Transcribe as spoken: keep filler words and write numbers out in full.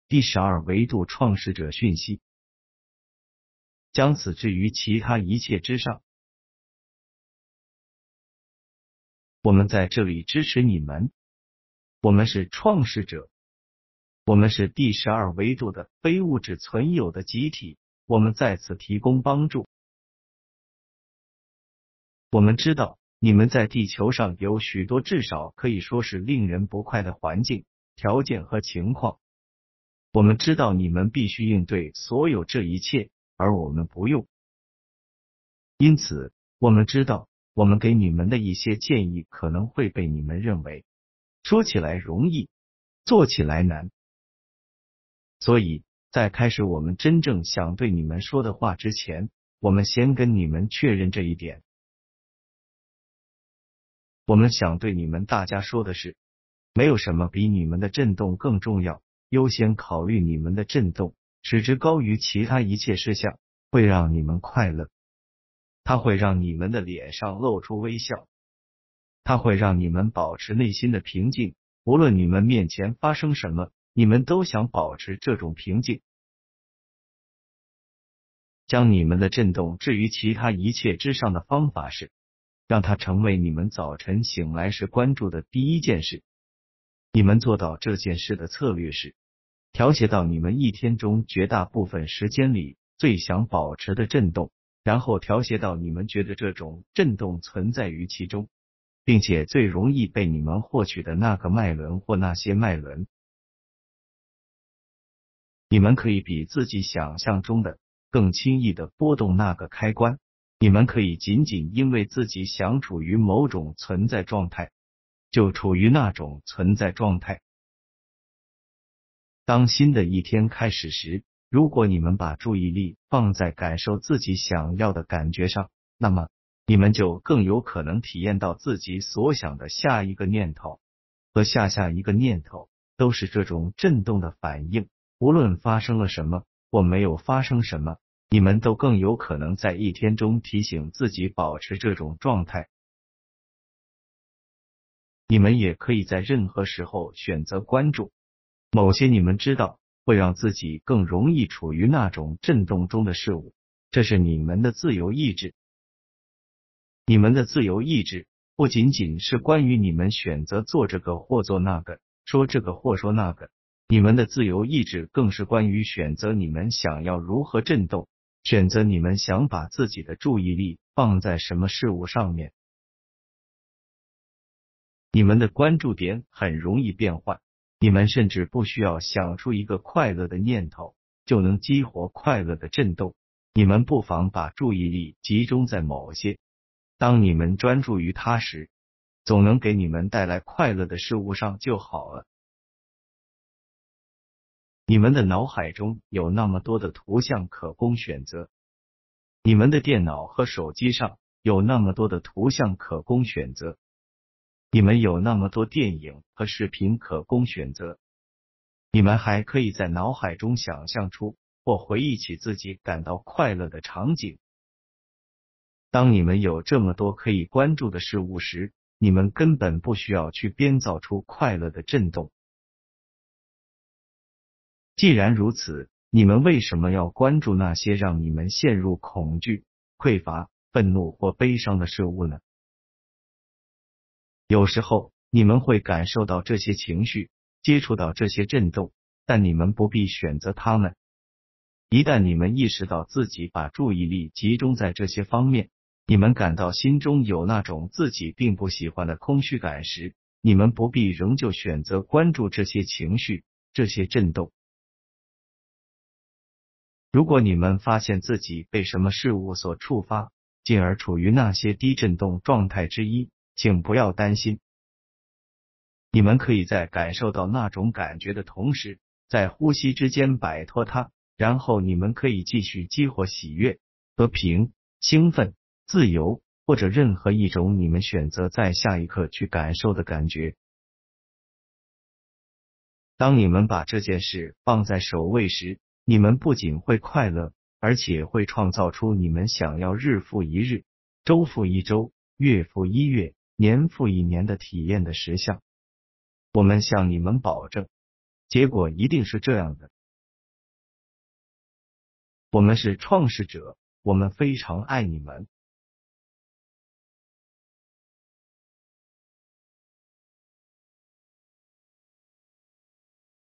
第十二维度创始者讯息，将此置于其他一切之上。我们在这里支持你们，我们是创始者，我们是第十二维度的非物质存有的集体，我们在此提供帮助。我们知道你们在地球上有许多至少可以说是令人不快的环境、条件和情况。我们知道你们必须应对所有这一切，而我们不用。因此，我们知道我们给你们的一些建议可能会被你们认为说起来容易，做起来难。所以，在开始我们真正想对你们说的话之前，我们先跟你们确认这一点。我们想对你们大家说的是，没有什么比你们的振动更重要，优先考虑你们的振动，使之高于其他一切事项，会让你们快乐。它会让你们的脸上露出微笑，它会让你们保持内心的平静，无论你们面前发生什么，你们都想保持这种平静。将你们的振动置于其他一切之上的方法是，让它成为你们早晨醒来时关注的第一件事。你们做到这件事的策略是，调节到你们一天中绝大部分时间里最想保持的振动，然后调节到你们觉得这种振动存在于其中，并且最容易被你们获取的那个脉轮或那些脉轮。你们可以比自己想象中的更轻易地拨动那个开关，你们可以仅仅因为自己想处于某种存在状态，就处于那种存在状态。当新的一天开始时，如果你们把注意力放在感受自己想要的感觉上，那么你们就更有可能体验到自己所想的下一个念头和下下一个念头都是这种震动的反应。无论发生了什么或没有发生什么，你们都更有可能在一天中提醒自己保持这种状态。你们也可以在任何时候选择关注某些你们知道会让自己更容易处于那种震动中的事物，这是你们的自由意志。你们的自由意志不仅仅是关于你们选择做这个或做那个，说这个或说那个，你们的自由意志更是关于选择你们想要如何震动，选择你们想把自己的注意力放在什么事物上面。你们的关注点很容易变换，你们甚至不需要想出一个快乐的念头，就能激活快乐的震动。你们不妨把注意力集中在某些，当你们专注于它时，总能给你们带来快乐的事物上就好了。你们的脑海中有那么多的图像可供选择，你们的电脑和手机上有那么多的图像可供选择，你们有那么多电影和视频可供选择，你们还可以在脑海中想象出或回忆起自己感到快乐的场景。当你们有这么多可以关注的事物时，你们根本不需要去编造出快乐的震动。既然如此，你们为什么要关注那些让你们陷入恐惧、匮乏、愤怒或悲伤的事物呢？有时候你们会感受到这些情绪，接触到这些震动，但你们不必选择它们。一旦你们意识到自己把注意力集中在这些方面，你们感到心中有那种自己并不喜欢的空虚感时，你们不必仍旧选择关注这些情绪、这些震动。如果你们发现自己被什么事物所触发，进而处于那些低振动状态之一，请不要担心。你们可以在感受到那种感觉的同时，在呼吸之间摆脱它，然后你们可以继续激活喜悦、和平、兴奋、自由，或者任何一种你们选择在下一刻去感受的感觉。当你们把这件事放在首位时，你们不仅会快乐，而且会创造出你们想要日复一日、周复一周、月复一月、年复一年的体验的实相。我们向你们保证，结果一定是这样的。 我们是创世者，我们非常爱你们。